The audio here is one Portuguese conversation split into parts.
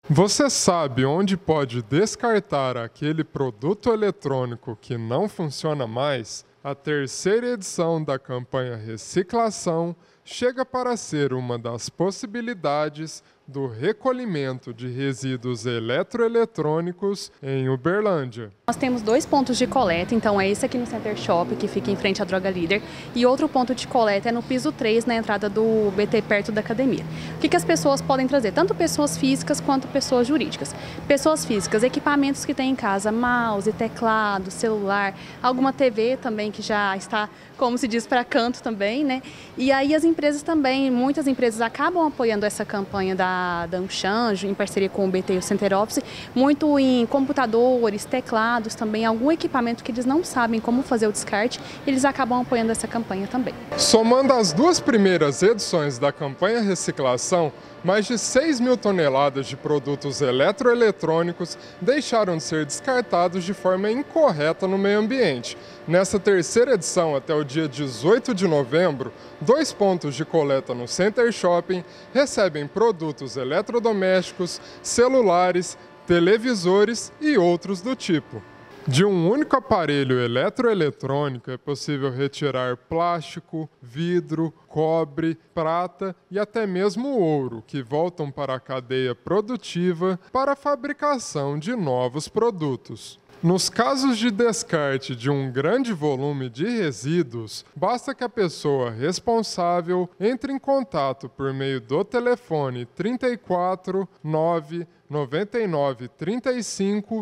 Você sabe onde pode descartar aquele produto eletrônico que não funciona mais? A terceira edição da campanha Reciclação chega para ser uma das possibilidades do recolhimento de resíduos eletroeletrônicos em Uberlândia. Nós temos 2 pontos de coleta, então é esse aqui no Center Shop, que fica em frente à Droga Líder, e outro ponto de coleta é no piso 3, na entrada do BT, perto da academia. O que as pessoas podem trazer? Tanto pessoas físicas quanto pessoas jurídicas. Pessoas físicas, equipamentos que tem em casa, mouse, teclado, celular, alguma TV também que já está, como se diz, para canto também, né? E aí as empresas também, muitas empresas acabam apoiando essa campanha da Anchanjo, em parceria com o BT e o Center Office, muito em computadores, teclados também, algum equipamento que eles não sabem como fazer o descarte, eles acabam apoiando essa campanha também. Somando as 2 primeiras edições da campanha Reciclação, mais de 6 mil toneladas de produtos eletroeletrônicos deixaram de ser descartados de forma incorreta no meio ambiente. Nessa terceira edição, até o dia 18 de novembro, 2 pontos de coleta no Center Shopping recebem produtos eletrodomésticos, celulares, televisores e outros do tipo. De um único aparelho eletroeletrônico é possível retirar plástico, vidro, cobre, prata e até mesmo ouro, que voltam para a cadeia produtiva para a fabricação de novos produtos. Nos casos de descarte de um grande volume de resíduos, basta que a pessoa responsável entre em contato por meio do telefone 34 9 99 35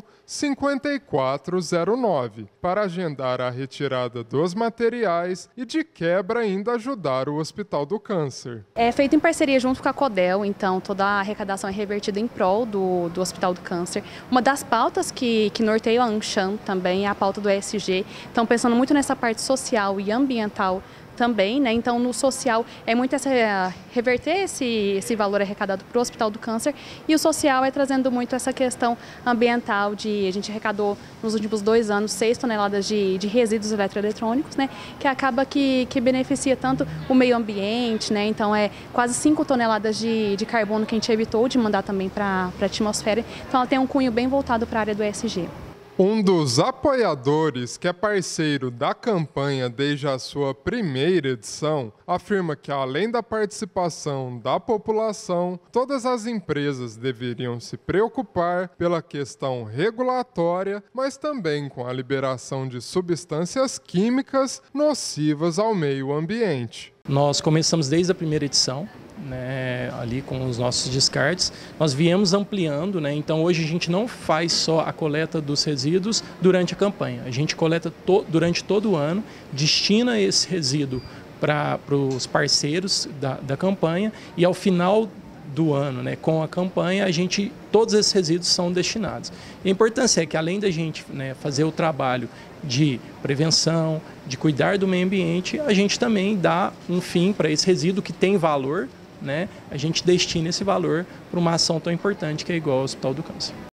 5409 para agendar a retirada dos materiais e, de quebra, ainda ajudar o Hospital do Câncer. É feito em parceria junto com a Codel, então toda a arrecadação é revertida em prol do Hospital do Câncer. Uma das pautas que norteiam a Anchan também é a pauta do ESG, então pensando muito nessa parte social e ambiental também, né? Então no social é muito reverter esse valor arrecadado para o Hospital do Câncer, e o social é trazendo muito essa questão ambiental a gente arrecadou nos últimos 2 anos 6 toneladas de resíduos eletroeletrônicos, né? Que acaba que beneficia tanto o meio ambiente, né? Então é quase 5 toneladas de carbono que a gente evitou de mandar também para a atmosfera, então ela tem um cunho bem voltado para a área do ESG. Um dos apoiadores, que é parceiro da campanha desde a sua primeira edição, afirma que, além da participação da população, todas as empresas deveriam se preocupar pela questão regulatória, mas também com a liberação de substâncias químicas nocivas ao meio ambiente. Nós começamos desde a primeira edição, né, ali com os nossos descartes, nós viemos ampliando, né, então hoje a gente não faz só a coleta dos resíduos durante a campanha, a gente coleta durante todo o ano, destina esse resíduo para os parceiros da campanha, e ao final do ano, né, com a campanha, todos esses resíduos são destinados. A importância é que, além da gente, né, fazer o trabalho de prevenção, de cuidar do meio ambiente, a gente também dá um fim para esse resíduo que tem valor, né? A gente destina esse valor para uma ação tão importante que é igual ao Hospital do Câncer.